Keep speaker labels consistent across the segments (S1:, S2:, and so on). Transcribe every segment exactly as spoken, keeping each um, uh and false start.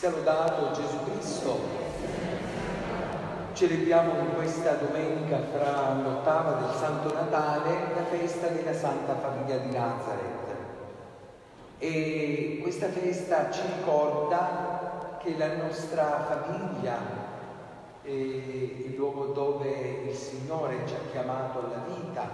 S1: Sia lodato Gesù Cristo. Celebriamo in questa domenica fra l'ottava del Santo Natale la festa della Santa Famiglia di Nazareth. E questa festa ci ricorda che la nostra famiglia è il luogo dove il Signore ci ha chiamato alla vita,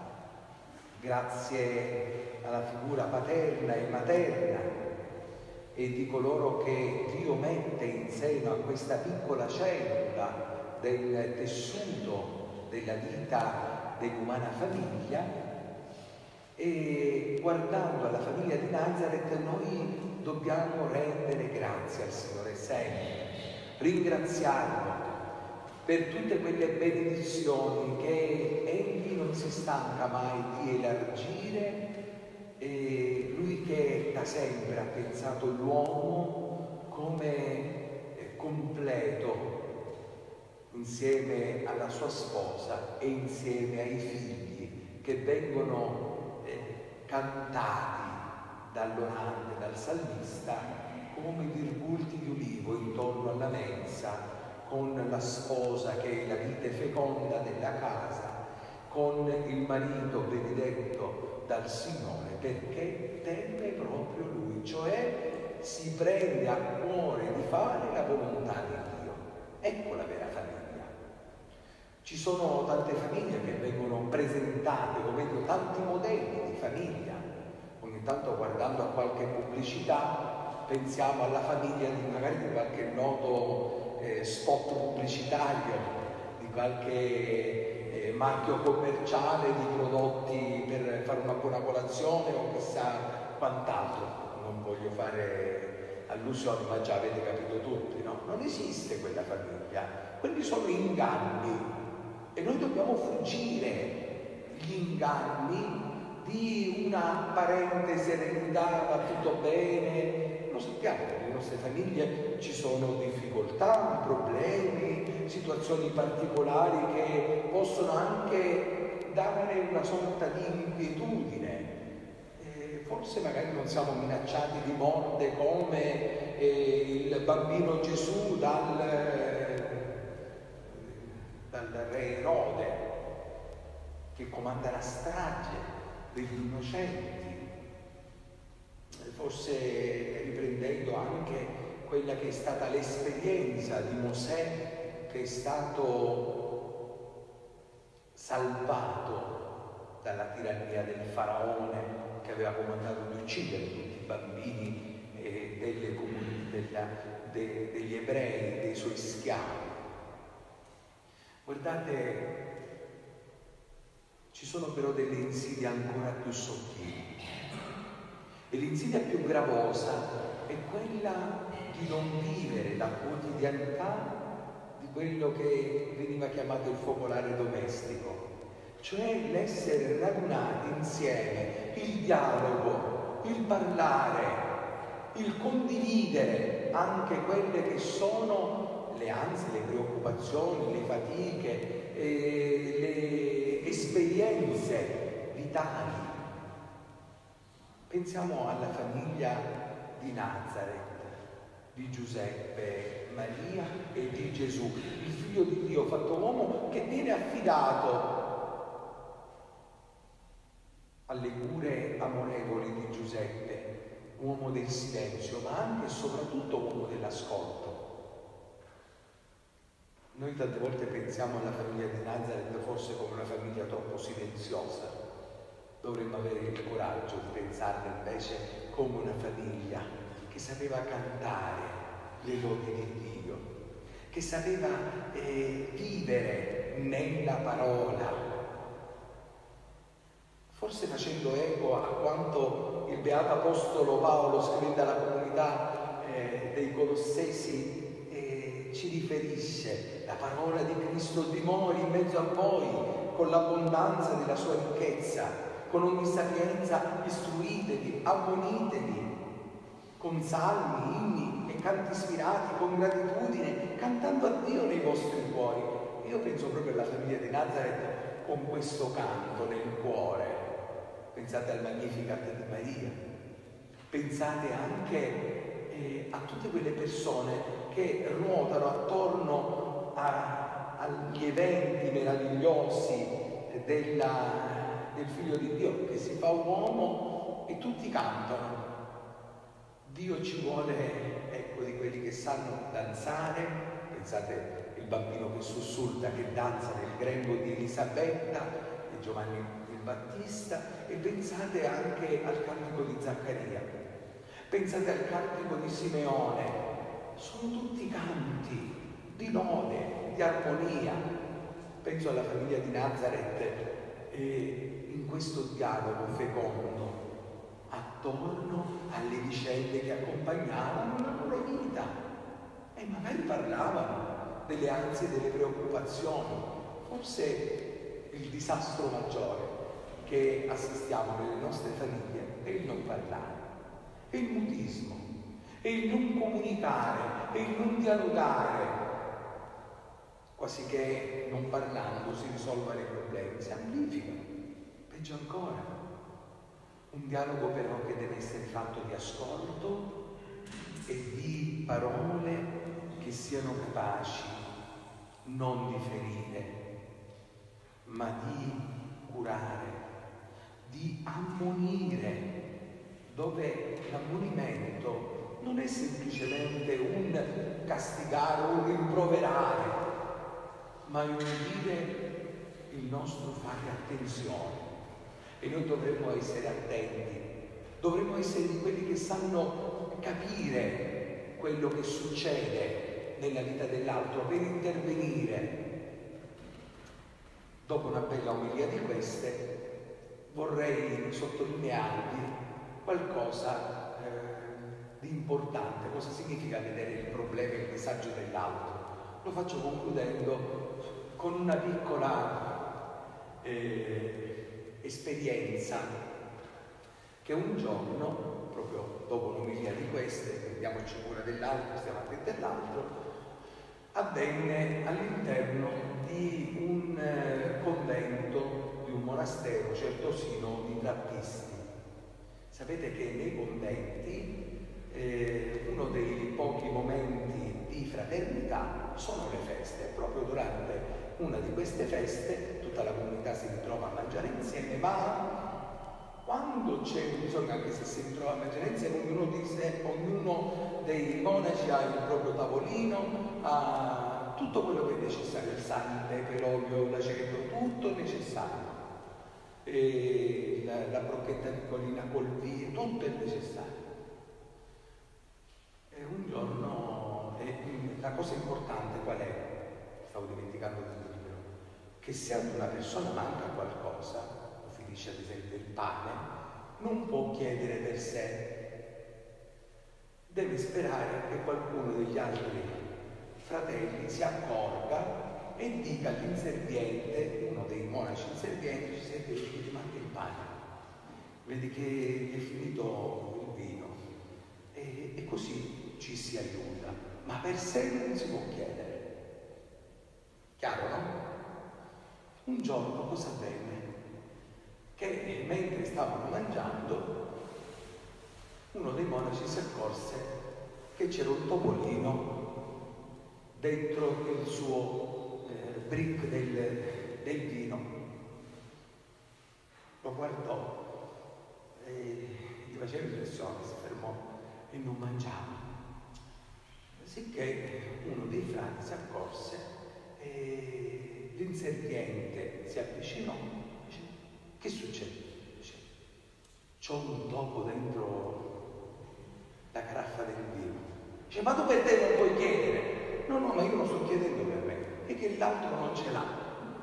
S1: grazie alla figura paterna e materna e di coloro che Dio mette in seno a questa piccola cellula del tessuto della vita dell'umana famiglia. E guardando alla famiglia di Nazareth noi dobbiamo rendere grazie al Signore sempre, ringraziarlo per tutte quelle benedizioni che Egli non si stanca mai di elargire. E lui che da sempre ha pensato l'uomo come completo insieme alla sua sposa e insieme ai figli che vengono eh, cantati dall'orante, dal salmista, come virgulti di ulivo intorno alla mensa, con la sposa che è la vite feconda della casa, con il marito benedetto dal Signore, perché teme proprio Lui, cioè si prende a cuore di fare la volontà di Dio. Ecco la vera famiglia. Ci sono tante famiglie che vengono presentate, o meglio tanti modelli di famiglia. Ogni tanto guardando a qualche pubblicità pensiamo alla famiglia di magari di qualche noto eh, spot pubblicitario, di qualche eh, marchio commerciale di prodotti per fare una buona colazione o chissà quant'altro. Non voglio fare allusioni, ma già avete capito tutti, no? Non esiste quella famiglia, quelli sono inganni e noi dobbiamo fuggire gli inganni di una apparente serenità, va tutto bene. Lo sappiamo, nelle nostre famiglie ci sono difficoltà, problemi, situazioni particolari che possono anche dare una sorta di inquietudine. E forse magari non siamo minacciati di morte come eh, il bambino Gesù dal, dal re Erode, che comanda la strage degli innocenti. Forse riprendendo anche quella che è stata l'esperienza di Mosè, che è stato salvato dalla tirannia del faraone, che aveva comandato di uccidere tutti i bambini eh, delle comuni, della, de, degli ebrei, dei suoi schiavi. Guardate, ci sono però delle insidie ancora più sottili. E l'insidia più gravosa è quella di non vivere la quotidianità di quello che veniva chiamato il focolare domestico, cioè l'essere radunati insieme, il dialogo, il parlare, il condividere anche quelle che sono le ansie, le preoccupazioni, le fatiche, eh, le esperienze vitali. Pensiamo alla famiglia di Nazareth, di Giuseppe, Maria e di Gesù, il figlio di Dio fatto uomo, che viene affidato alle cure amorevoli di Giuseppe, uomo del silenzio, ma anche e soprattutto uomo dell'ascolto. Noi tante volte pensiamo alla famiglia di Nazareth forse come una famiglia troppo silenziosa. Dovremmo avere il coraggio di pensarla invece come una famiglia che sapeva cantare le lodi di Dio, che sapeva eh, vivere nella parola, forse facendo eco a quanto il beato apostolo Paolo scrive alla comunità eh, dei Colossesi, eh, ci riferisce: la parola di Cristo dimori in mezzo a voi con l'abbondanza della sua ricchezza. Con ogni sapienza istruitevi, ammonitevi, con salmi, inni e canti ispirati, con gratitudine, cantando a Dio nei vostri cuori. Io penso proprio alla famiglia di Nazareth con questo canto nel cuore. Pensate al Magnificat di Maria, pensate anche eh, a tutte quelle persone che ruotano attorno a, agli eventi meravigliosi della, del Figlio di Dio che si fa uomo, e tutti cantano. Dio ci vuole, ecco, di quelli che sanno danzare. Pensate il bambino che sussulta, che danza nel grembo di Elisabetta e Giovanni il Battista, e pensate anche al cantico di Zaccaria, pensate al cantico di Simeone. Sono tutti canti di lode, di armonia. Penso alla famiglia di Nazareth, e in questo dialogo fecondo attorno alle vicende che accompagnavano la loro vita, e magari parlavano delle ansie e delle preoccupazioni. Forse il disastro maggiore che assistiamo nelle nostre famiglie è il non parlare, è il mutismo, è il non comunicare, è il non dialogare, quasi che non parlando si risolvano i problemi, si amplificano. Peggio ancora, un dialogo però che deve essere fatto di ascolto e di parole che siano capaci non di ferire, ma di curare, di ammonire, dove l'ammonimento non è semplicemente un castigare o un rimproverare, ma è un dire il nostro fare attenzione. E noi dovremmo essere attenti, dovremmo essere di quelli che sanno capire quello che succede nella vita dell'altro per intervenire. Dopo una bella omelia di queste, vorrei sottolinearvi qualcosa eh, di importante. Cosa significa vedere il problema e il disagio dell'altro? Lo faccio concludendo con una piccola eh, esperienza che un giorno, proprio dopo un'omelia di queste, prendiamoci cura dell'altro, stiamo attenti all'altro, avvenne all'interno di un eh, convento, di un monastero certosino di trappisti. Sapete che nei conventi eh, uno dei pochi momenti di fraternità sono le feste. Proprio durante una di queste feste tutta la comunità si ritrova a mangiare insieme, ma quando c'è bisogno, anche se si ritrova a mangiare insieme, ognuno, dice, ognuno dei monaci ha il proprio tavolino, ha tutto quello che è necessario, il sale, il pepe, l'olio, l'aceto, tutto necessario, e la, la brocchetta piccolina col vino, tutto è necessario. E un giorno, e la cosa importante qual è? Stavo dimenticando di dirvelo, che se ad una persona manca qualcosa, o finisce ad esempio il pane, non può chiedere per sé, deve sperare che qualcuno degli altri fratelli si accorga e dica all'inserviente, uno dei monaci inservienti, ci sente che ti manca il pane, vedi che è finito il vino, e, e così ci si aiuta, ma per sé non si può chiedere. Chiaro, no? Un giorno cosa avvenne? Che mentre stavano mangiando, uno dei monaci si accorse che c'era un topolino dentro il suo eh, brick del, del vino. Lo guardò e gli faceva impressione, si fermò e non mangiava. Sicché uno dei frati si accorse e l'inserviente si avvicinò e dice: che succede? Dice: c'ho un topo dentro la caraffa del vino. Dice: ma tu per te non puoi chiedere? No, no, ma io lo sto chiedendo per me, e che l'altro non ce l'ha.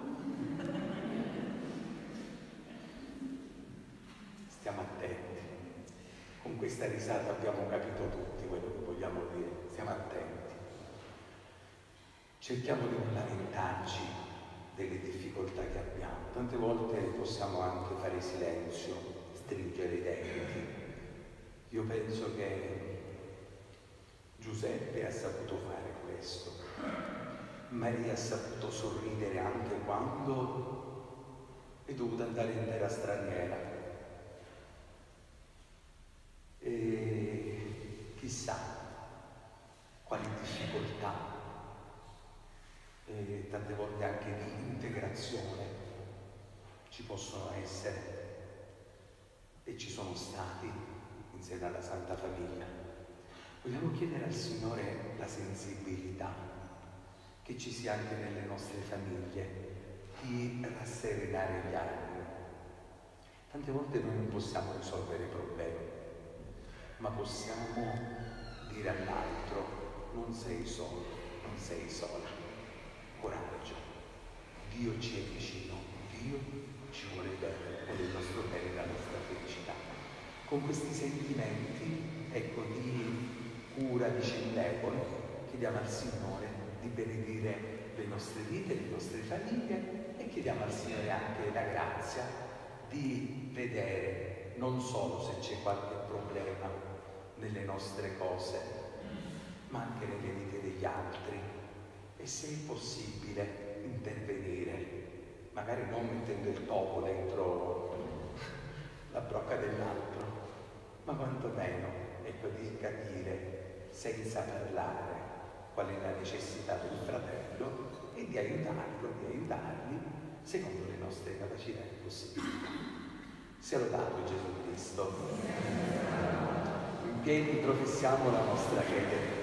S1: Stiamo attenti. Con questa risata abbiamo capito tutti quello che vogliamo dire. Stiamo attenti. Cerchiamo di non lamentarci delle difficoltà che abbiamo. Tante volte possiamo anche fare silenzio, stringere i denti. Io penso che Giuseppe ha saputo fare questo. Maria ha saputo sorridere anche quando è dovuta andare in terra straniera. E chissà fragilità e tante volte anche di integrazione ci possono essere e ci sono stati insieme alla Santa Famiglia. Vogliamo chiedere al Signore la sensibilità che ci sia anche nelle nostre famiglie di rasserenare gli animi. Tante volte noi non possiamo risolvere i problemi, ma possiamo dire all'altro: non sei solo, non sei sola, coraggio, Dio ci è vicino, Dio ci vuole bene, vuole il nostro bene e la nostra felicità. Con questi sentimenti, ecco, di cura vicendevole, chiediamo al Signore di benedire le nostre vite, le nostre famiglie, e chiediamo al Signore anche la grazia di vedere non solo se c'è qualche problema nelle nostre cose, ma anche nelle vite degli altri, e se è possibile intervenire, magari non mettendo il topo dentro la brocca dell'altro, ma quantomeno, ecco, di capire senza parlare qual è la necessità del fratello e di aiutarlo, di aiutarli secondo le nostre capacità e possibilità. Sia lodato Gesù Cristo. In piedi professiamo la nostra fede.